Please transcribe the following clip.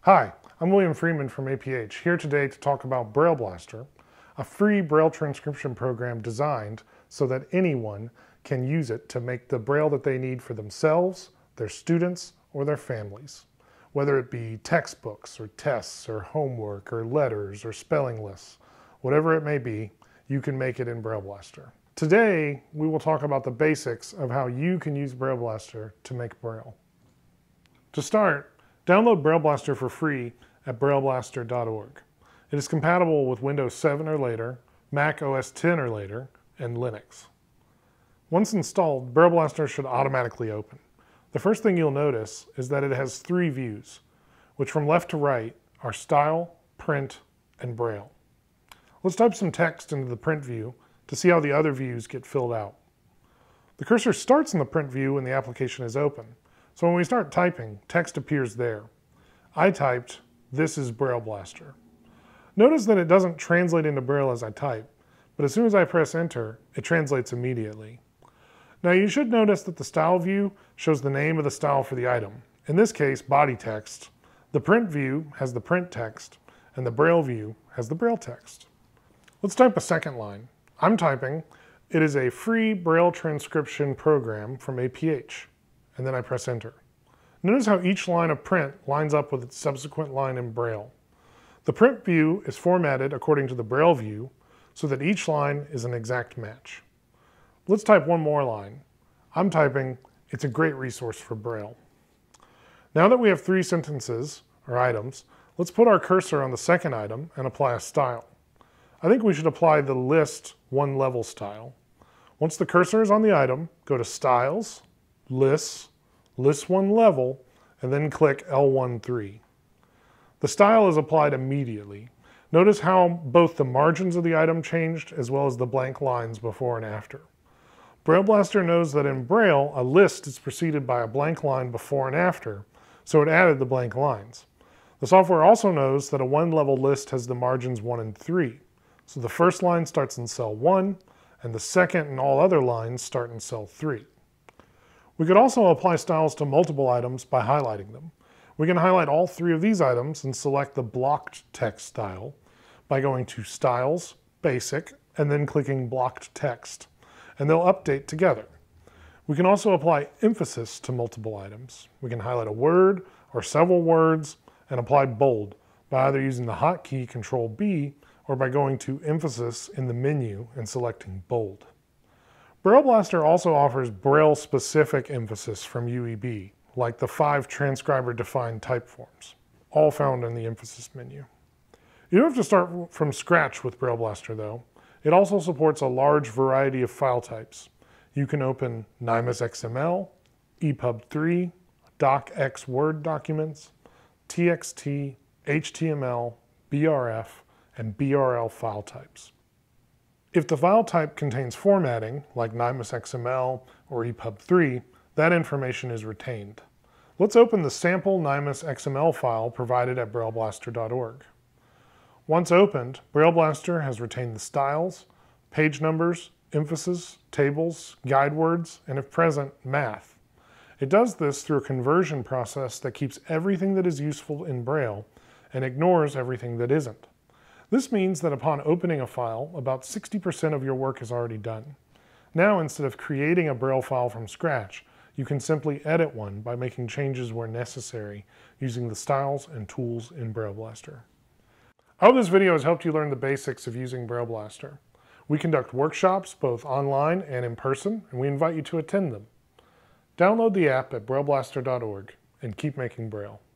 Hi, I'm William Freeman from APH, here today to talk about BrailleBlaster, a free Braille transcription program designed so that anyone can use it to make the Braille that they need for themselves, their students, or their families. Whether it be textbooks, or tests, or homework, or letters, or spelling lists, whatever it may be, you can make it in BrailleBlaster. Today, we will talk about the basics of how you can use BrailleBlaster to make Braille. To start, download BrailleBlaster for free at BrailleBlaster.org. It is compatible with Windows 7 or later, Mac OS X or later, and Linux. Once installed, BrailleBlaster should automatically open. The first thing you'll notice is that it has three views, which from left to right are Style, Print, and Braille. Let's type some text into the Print view to see how the other views get filled out. The cursor starts in the Print view when the application is open. So when we start typing, text appears there. I typed, "This is BrailleBlaster." Notice that it doesn't translate into Braille as I type, but as soon as I press enter, it translates immediately. Now you should notice that the Style view shows the name of the style for the item, in this case body text. The Print view has the print text, and the Braille view has the Braille text. Let's type a second line. I'm typing, "It is a free Braille transcription program from APH." And then I press enter. Notice how each line of print lines up with its subsequent line in Braille. The Print view is formatted according to the Braille view so that each line is an exact match. Let's type one more line. I'm typing, "It's a great resource for Braille." Now that we have three sentences, or items, let's put our cursor on the second item and apply a style. I think we should apply the List one level style. Once the cursor is on the item, go to Styles, Lists, List one level, and then click L13. The style is applied immediately. Notice how both the margins of the item changed as well as the blank lines before and after. BrailleBlaster knows that in Braille, a list is preceded by a blank line before and after, so it added the blank lines. The software also knows that a one-level list has the margins 1 and 3, so the first line starts in cell 1, and the second and all other lines start in cell 3. We could also apply styles to multiple items by highlighting them. We can highlight all three of these items and select the blocked text style by going to Styles, Basic, and then clicking Blocked Text, and they'll update together. We can also apply emphasis to multiple items. We can highlight a word or several words and apply bold by either using the hotkey Control-B or by going to Emphasis in the menu and selecting Bold. BrailleBlaster also offers Braille-specific emphasis from UEB, like the 5 transcriber-defined type forms, all found in the emphasis menu. You don't have to start from scratch with BrailleBlaster though. It also supports a large variety of file types. You can open NIMAS XML, EPUB3, DocX Word documents, TXT, HTML, BRF, and BRL file types. If the file type contains formatting, like NIMAS XML or EPUB3, that information is retained. Let's open the sample NIMAS XML file provided at BrailleBlaster.org. Once opened, BrailleBlaster has retained the styles, page numbers, emphasis, tables, guide words, and if present, math. It does this through a conversion process that keeps everything that is useful in Braille and ignores everything that isn't. This means that upon opening a file, about 60% of your work is already done. Now, instead of creating a Braille file from scratch, you can simply edit one by making changes where necessary using the styles and tools in BrailleBlaster. I hope this video has helped you learn the basics of using BrailleBlaster. We conduct workshops both online and in person, and we invite you to attend them. Download the app at BrailleBlaster.org and keep making Braille.